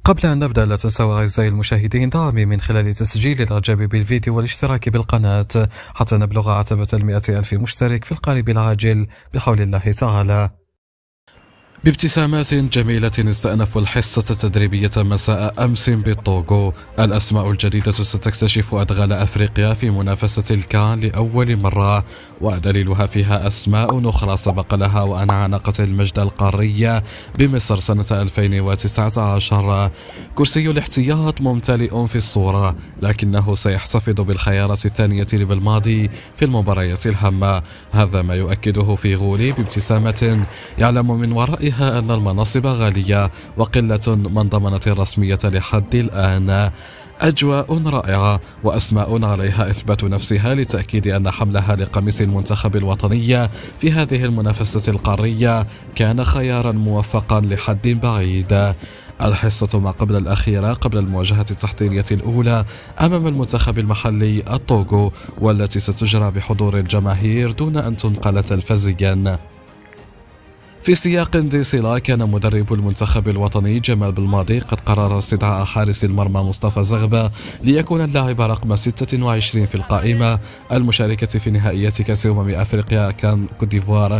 قبل أن نبدأ لا تنسوا أعزائي المشاهدين دعمي من خلال تسجيل الإعجاب بالفيديو والاشتراك بالقناة حتى نبلغ عتبة 100,000 مشترك في القريب العاجل بحول الله تعالى. بابتسامات جميلة استأنفوا الحصة التدريبية مساء أمس بالطوغو. الأسماء الجديدة ستكتشف أدغال أفريقيا في منافسة الكان لأول مرة، ودليلها فيها أسماء أخرى سبق لها وأن عانقت المجد القاري بمصر سنة 2019. كرسي الاحتياط ممتلئ في الصورة، لكنه سيحتفظ بالخيارات الثانية بالماضي في المباريات الهامة. هذا ما يؤكده في غولي بابتسامة يعلم من ورائها أن المناصب غالية وقلة من ضمنت الرسمية لحد الآن. أجواء رائعة وأسماء عليها إثبات نفسها لتأكيد أن حملها لقميص المنتخب الوطني في هذه المنافسة القارية كان خيارا موفقا لحد بعيد. الحصة ما قبل الأخيرة قبل المواجهة التحضيرية الأولى أمام المنتخب المحلي الطوغو، والتي ستجرى بحضور الجماهير دون أن تنقل تلفزيا. في سياق ذي صلة كان مدرب المنتخب الوطني جمال بالماضي قد قرر استدعاء حارس المرمى مصطفى زغبة ليكون اللاعب رقم 26 في القائمة المشاركة في نهائيات كأس أفريقيا كان كوت ديفوار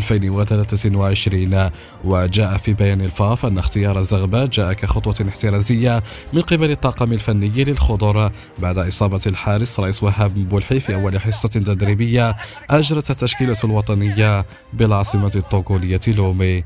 2023. وجاء في بيان الفاف أن اختيار زغبة جاء كخطوة احترازية من قبل الطاقم الفني للخضر بعد إصابة الحارس رئيس وهاب بولحي في أول حصة تدريبية أجرت التشكيلة الوطنية بالعاصمة الطوغولية لومي.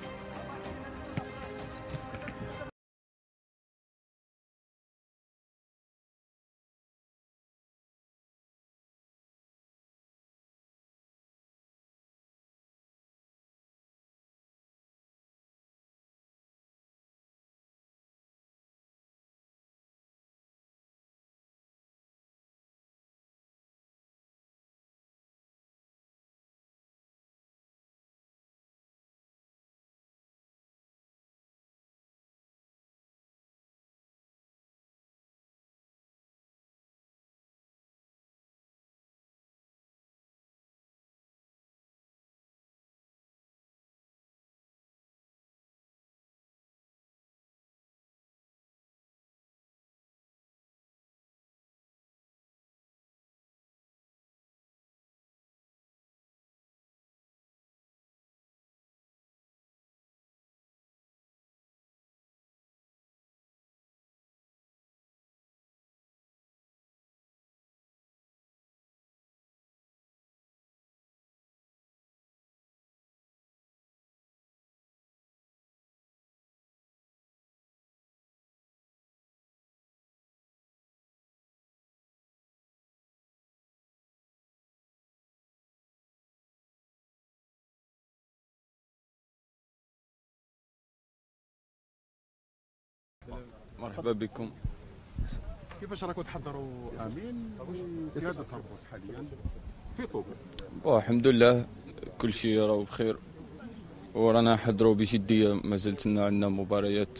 مرحبا بكم. كيفاش راكم تحضروا امين لقياده الطقوس حاليا في طوبة؟ الحمد لله كل شيء راهو بخير، ورانا نحضروا بجديه. مازالت عندنا مباريات،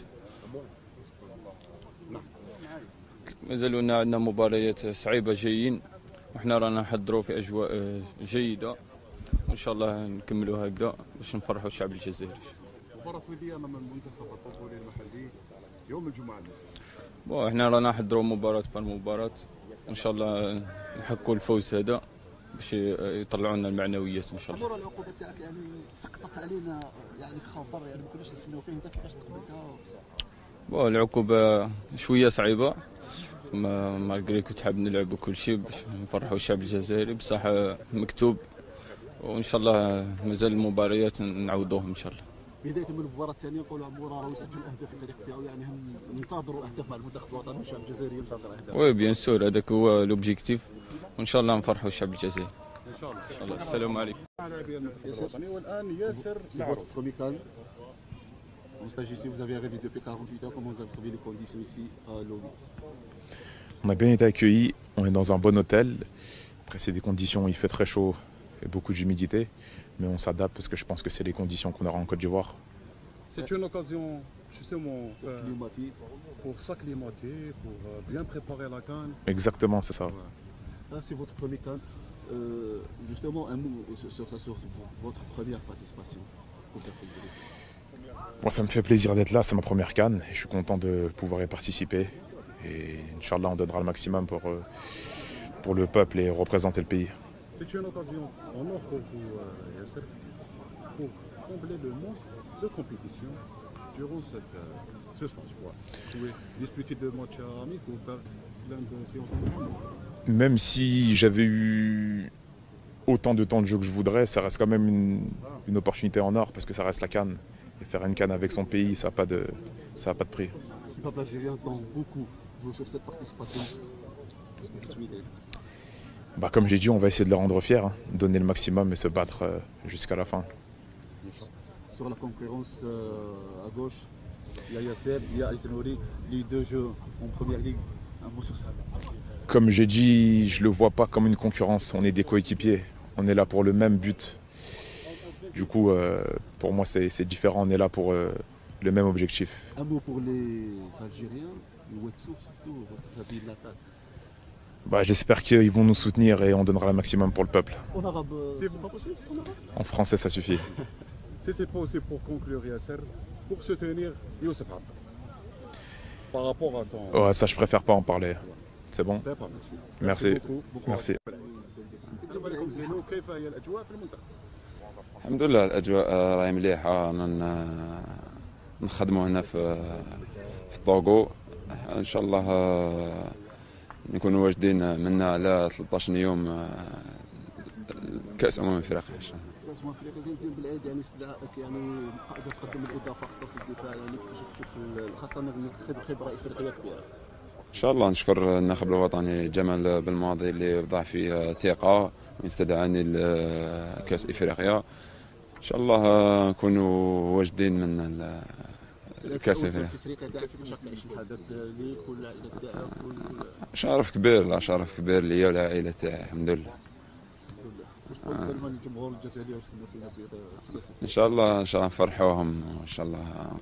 عندنا مباريات صعيبه جايين، وحنا رانا نحضروا في اجواء جيده، وان شاء الله نكملوا هكذا باش نفرحوا الشعب الجزائري. مباراه وديه امام المنتخب الطوغولي المحلي يوم الجمعه. احنا رانا نحضروا مباراه بالمباراه، وان شاء الله نحققوا الفوز هذا باش يطلعوا لنا المعنويات ان شاء الله. العقوبه تاعك يعني سقطت علينا يعني خبر، يعني ما كناش نستناو فيه، انت كيفاش تقبلتها؟ العقوبه شويه صعيبه، مالغري كنت حاب نلعب كل شيء باش نفرحوا الشعب الجزائري، بصح مكتوب، وان شاء الله مازال المباريات نعوضوهم ان شاء الله. بدايه من المباراه الثانيه نقولوا عمورة راه يسجل اهداف الفريق تاعو، يعني هم ننتظروا اهداف مع المنتخب الوطني والشعب الجزائري ينتظر اهداف. وي بيان سور، هذاك هو لوبجيكتيف، وان شاء الله نفرحوا الشعب الجزائري ان شاء الله. ان شاء الله. السلام عليكم. لاعبي المنتخب الوطني والان ياسر معروف. Vous avez arrivé depuis 48 heures, comment vous avez trouvé les conditions ici à Lomé? On a bien été accueillis, on est dans un bon hôtel. Après c'est des conditions où il fait très chaud et beaucoup d'humidité, mais on s'adapte parce que je pense que c'est les conditions qu'on aura en Côte d'Ivoire. C'est une occasion justement pour s'acclimater, pour bien préparer la CAN. Exactement, c'est ça. Ouais. C'est votre premier CAN. Justement, un mot sur votre première participation. Moi, ça me fait plaisir d'être là, c'est ma première CAN et je suis content de pouvoir y participer. Et Inch'Allah, on donnera le maximum pour le peuple et représenter le pays. C'est une occasion en or pour vous, Yasser, pour combler le manque de compétition durant ce stage. Jouer, disputer deux matchs amicaux ou faire plein de séances d'entraînement. Même si j'avais eu autant de temps de jeu que je voudrais, ça reste quand même une opportunité en or parce que ça reste la CAN. Et faire une CAN avec son pays, ça n'a pas de prix. Le peuple algérien attend beaucoup vous sur cette participation. Qu'est-ce que vous souhaitez? Comme j'ai dit, on va essayer de le rendre fier, hein, donner le maximum et se battre jusqu'à la fin. Sur la concurrence à gauche, il y a Yasser, il y a Aït-Nouri, les deux jeux en première ligue. Un mot sur ça. Comme j'ai dit, je ne le vois pas comme une concurrence, on est des coéquipiers, on est là pour le même but. Du coup, pour moi, c'est différent, on est là pour le même objectif. Un mot pour les Algériens, le Ouatsou surtout, votre ville natale. J'espère qu'ils vont nous soutenir et on donnera le maximum pour le peuple. En arabe, c'est pas possible en arabe? En français, ça suffit. Si c'est pas aussi pour conclure, Yasser, pour soutenir Youssef Abd. Par rapport à son... Ouais, ça, je préfère pas en parler. C'est bon? C'est pas, Merci. beaucoup. Merci. كيف هي الأجواء في المنطقة؟ الحمد لله الاجواء راهي مليحه. نخدموا هنا في الطوغو ان شاء الله نكونوا واجدين منا على 13 يوم كاس افريقيا ان شاء الله. كاس افريقيا زين دير بالعيد يعني استدعائك يعني قاعده تقدم الاضافه خاصه في الدفاع يعني كيفاش تشوف خاصه انك خبره افريقيه كبيره. ان شاء الله نشكر الناخب الوطني جمال بالماضي اللي وضع فيه ثقه واستدعاني لكاس افريقيا. ان شاء الله نكونوا واجدين من كاس افريقيا تاعك كيفاش راك تعيش الحدث ليك والعائله تاعك شرف كبير، لا شرف كبير ليا والعائله تاعي الحمد لله. واش تقول كلمه للجمهور الجزائري واش تستنى فينا في كاس ان شاء الله نفرحوهم وان شاء الله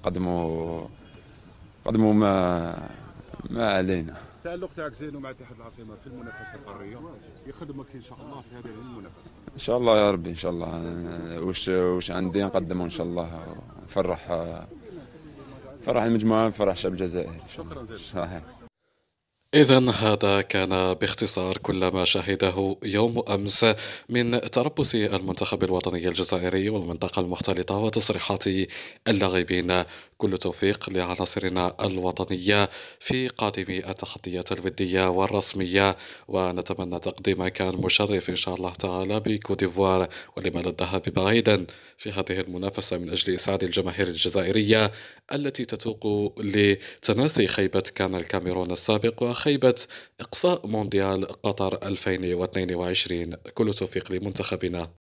نقدموا ما علينا. التألق تاعك زين مع اتحاد العاصمة في المنافسة القارية يخدمك إن شاء الله في هذه المنافسة. ان شاء الله يا ربي ان شاء الله واش عندي نقدمه ان شاء الله نفرح المجموعة نفرح الشعب الجزائري. شكرا جزيلا. صحيح. إذا هذا كان باختصار كل ما شهده يوم أمس من تربص المنتخب الوطني الجزائري والمنطقة المختلطة وتصريحات اللاعبين. كل توفيق لعناصرنا الوطنية في قادم التحديات الودية والرسمية، ونتمنى تقديم كان مشرف إن شاء الله تعالى بكوت ديفوار ولمن الذهاب بعيدا في هذه المنافسة من أجل إسعاد الجماهير الجزائرية التي تتوق لتناسي خيبة كان الكاميرون السابق وخيبة إقصاء مونديال قطر 2022. كل توفيق لمنتخبنا.